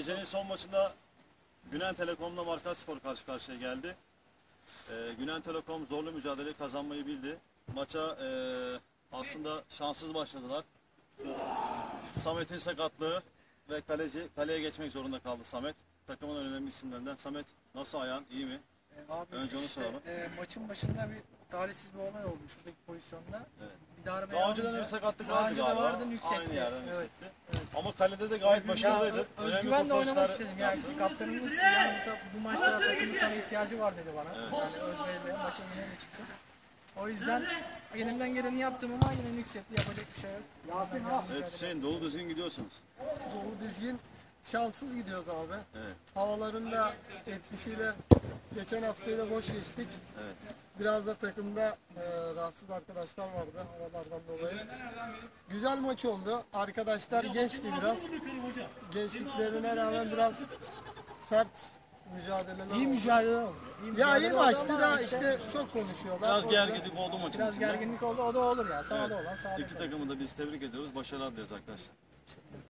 Gecenin son maçında Günen Telekom'la Markaspor karşı karşıya geldi. Günen Telekom zorlu mücadeleyi kazanmayı bildi. Maça aslında şanssız başladılar. Samet'in sakatlığı ve kaleye geçmek zorunda kaldı Samet. Takımın önemli isimlerinden. Samet, nasıl ayağın, iyi mi? Abi Önce onu işte, soralım. maçın başında bir talihsiz bir olay oldu şuradaki pozisyonda. Evet. Bir darbe Daha önceden de alınca- bir sakatlık daha vardı önce de galiba. vardı, yüksekti. Aynı yerden Evet, yüksekti. evet. Ama kalede de gayet başarılıydı. Ya, Önemli özgüvenle oynamak kurtarışlar istedim. Yani yaptı. kaptanımız yani bu maçta takımın sana ihtiyacı var dedi bana. Evet. Yani özveriyle maça yine çıktı. O yüzden elimden geleni yaptım ama yine yüksekti. Yapacak bir şey yok. Evet Hüseyin, dolu düzgün gidiyorsunuz. Doğru dizgin şanssız gidiyoruz abi. Evet. Havaların da etkisiyle geçen haftayı da boş geçtik. Evet. Biraz da takımda rahatsız arkadaşlar vardı havalardan dolayı. Güzel maç oldu. Arkadaşlar gençti biraz. Gençliklerine rağmen biraz sert mücadeleler İyi oldu. mücadele oldu. Ya iyi oldu maçtı ama da işte çok konuşuyorlar. Biraz O yüzden gerginlik oldu maçın Biraz içinde. gerginlik oldu. O da olur ya. Sağda olan sağda. İki takımı da biz tebrik ediyoruz. Başarılar dileriz arkadaşlar.